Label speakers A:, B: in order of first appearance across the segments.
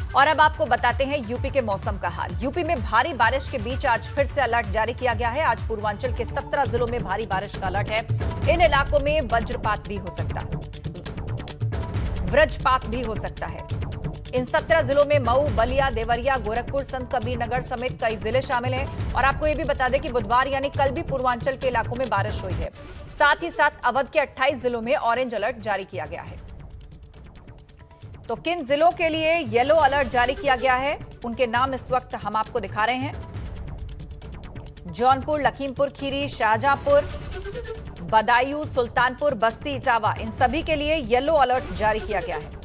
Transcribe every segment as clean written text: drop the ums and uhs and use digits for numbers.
A: और अब आपको बताते हैं यूपी के मौसम का हाल। यूपी में भारी बारिश के बीच आज फिर से अलर्ट जारी किया गया है। आज पूर्वांचल के 17 जिलों में भारी बारिश का अलर्ट है। इन इलाकों में वज्रपात भी हो सकता है, वज्रपात भी हो सकता है। इन 17 जिलों में मऊ, बलिया, देवरिया, गोरखपुर, संत कबीर नगर समेत कई जिले शामिल हैं। और आपको यह भी बता दें कि बुधवार यानी कल भी पूर्वांचल के इलाकों में बारिश हुई है। साथ ही साथ अवध के 28 जिलों में ऑरेंज अलर्ट जारी किया गया है। तो किन जिलों के लिए येलो अलर्ट जारी किया गया है, उनके नाम इस वक्त हम आपको दिखा रहे हैं। जौनपुर, लखीमपुर खीरी, शाहजहांपुर, बदायूं, सुल्तानपुर, बस्ती, इटावा, इन सभी के लिए येलो अलर्ट जारी किया गया है।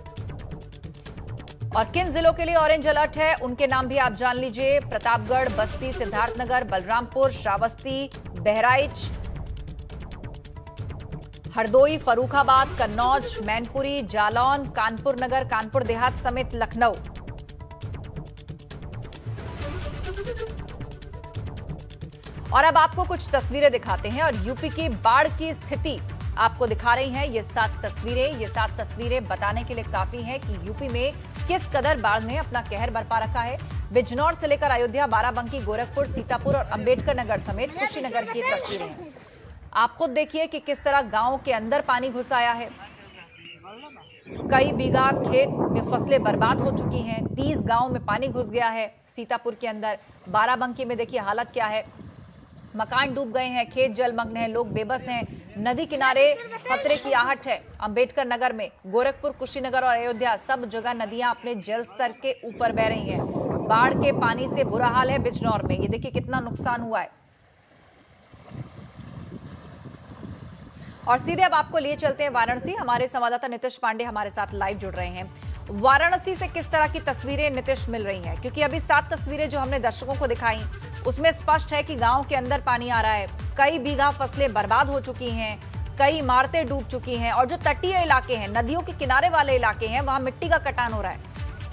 A: और किन जिलों के लिए ऑरेंज अलर्ट है, उनके नाम भी आप जान लीजिए। प्रतापगढ़, बस्ती, सिद्धार्थनगर, बलरामपुर, श्रावस्ती, बहराइच, हरदोई, फर्रुखाबाद, कन्नौज, मैनपुरी, जालौन, कानपुर नगर, कानपुर देहात समेत लखनऊ। और अब आपको कुछ तस्वीरें दिखाते हैं और यूपी की बाढ़ की स्थिति आपको दिखा रही हैं। ये 7 तस्वीरें बताने के लिए काफी हैं कि यूपी में किस कदर बाढ़ ने अपना कहर बरपा रखा है। बिजनौर से लेकर अयोध्या, बाराबंकी, गोरखपुर, सीतापुर और अंबेडकर नगर समेत कुशीनगर की तस्वीरें हैं। आप खुद देखिए कि किस तरह गांव के अंदर पानी घुस आया है। कई बीघा खेत में फसलें बर्बाद हो चुकी हैं। 30 गांव में पानी घुस गया है सीतापुर के अंदर। बाराबंकी में देखिए हालत क्या है, मकान डूब गए हैं, खेत जलमग्न हैं, लोग बेबस हैं। नदी किनारे खतरे की आहट है। अंबेडकर नगर में, गोरखपुर, कुशीनगर और अयोध्या सब जगह नदियां अपने जल स्तर के ऊपर बह रही हैं। बाढ़ के पानी से बुरा हाल है बिजनौर में। ये देखिए कितना नुकसान हुआ है। और सीधे अब आपको लिए चलते हैं वाराणसी। हमारे संवाददाता नितिश पांडे हमारे साथ लाइव जुड़ रहे हैं। वाराणसी से किस तरह की तस्वीरें नितिश मिल रही हैं, क्योंकि अभी 7 तस्वीरें जो हमने दर्शकों को दिखाई उसमें स्पष्ट है कि गांव के अंदर पानी आ रहा है। कई बीघा फसलें बर्बाद हो चुकी हैं, कई इमारतें डूब चुकी हैं और जो तटीय इलाके हैं, नदियों के किनारे वाले इलाके हैं, वहां मिट्टी का कटान हो रहा है।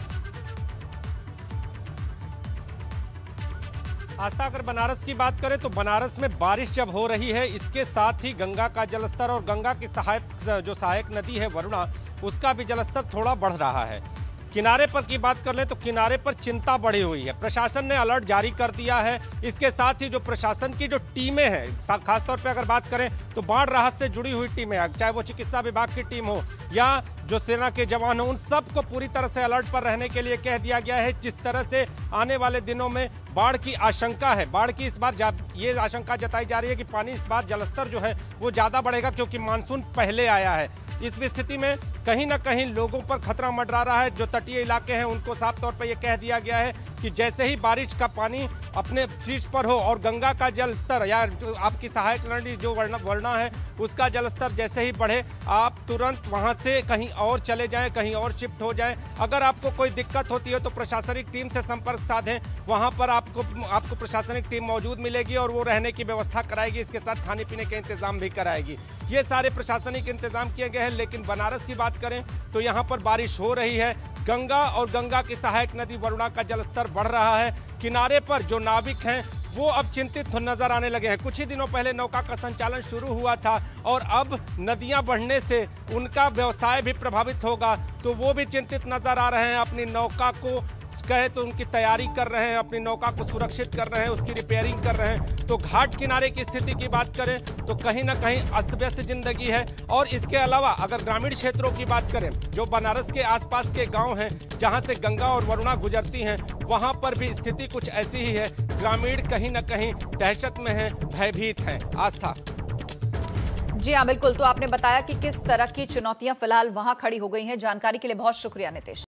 B: आस्था, अगर बनारस की बात करें तो बनारस में बारिश जब हो रही है, इसके साथ ही गंगा का जलस्तर और गंगा की सहायक नदी है वरुणा, उसका भी जलस्तर थोड़ा बढ़ रहा है। किनारे पर की बात कर लें तो किनारे पर चिंता बढ़ी हुई है। प्रशासन ने अलर्ट जारी कर दिया है। इसके साथ ही जो प्रशासन की जो टीमें हैं, खासतौर पे अगर बात करें तो बाढ़ राहत से जुड़ी हुई टीमें, चाहे वो चिकित्सा विभाग की टीम हो या जो सेना के जवान हो, उन सबको पूरी तरह से अलर्ट पर रहने के लिए कह दिया गया है। जिस तरह से आने वाले दिनों में बाढ़ की आशंका है, बाढ़ की इस बार ये आशंका जताई जा रही है कि पानी इस बार जलस्तर जो है वो ज़्यादा बढ़ेगा, क्योंकि मानसून पहले आया है। इस स्थिति में कहीं ना कहीं लोगों पर खतरा मंडरा रहा है। जो तटीय इलाके हैं उनको साफ तौर पर यह कह दिया गया है कि जैसे ही बारिश का पानी अपने शीर्ष पर हो और गंगा का जल स्तर या आपकी सहायक नदी जो वरुणा है उसका जल स्तर जैसे ही बढ़े, आप तुरंत वहां से कहीं और चले जाएं, कहीं और शिफ्ट हो जाएं। अगर आपको कोई दिक्कत होती है तो प्रशासनिक टीम से संपर्क साधें। वहां पर आपको प्रशासनिक टीम मौजूद मिलेगी और वो रहने की व्यवस्था कराएगी। इसके साथ खाने पीने के इंतजाम भी कराएगी। ये सारे प्रशासनिक इंतजाम किए गए हैं। लेकिन बनारस की बात करें तो यहाँ पर बारिश हो रही है। गंगा और गंगा की सहायक नदी वरुणा का जलस्तर बढ़ रहा है। किनारे पर जो नाविक हैं वो अब चिंतित नजर आने लगे हैं। कुछ ही दिनों पहले नौका का संचालन शुरू हुआ था और अब नदियां बढ़ने से उनका व्यवसाय भी प्रभावित होगा, तो वो भी चिंतित नजर आ रहे हैं। अपनी नौका को कहे तो उनकी तैयारी कर रहे हैं, अपनी नौका को सुरक्षित कर रहे हैं, उसकी रिपेयरिंग कर रहे हैं। तो घाट किनारे की स्थिति की बात करें तो कहीं ना कहीं अस्त व्यस्त जिंदगी है। और इसके अलावा अगर ग्रामीण क्षेत्रों की बात करें, जो बनारस के आसपास के गांव हैं जहां से गंगा और वरुणा गुजरती हैं, वहां पर भी स्थिति कुछ ऐसी ही है। ग्रामीण कहीं ना कहीं दहशत में है, भयभीत हैं। आस्था।
A: जी हाँ, बिल्कुल। तो आपने बताया कि किस तरह की चुनौतियां फिलहाल वहां खड़ी हो गई हैं। जानकारी के लिए बहुत शुक्रिया नितिश।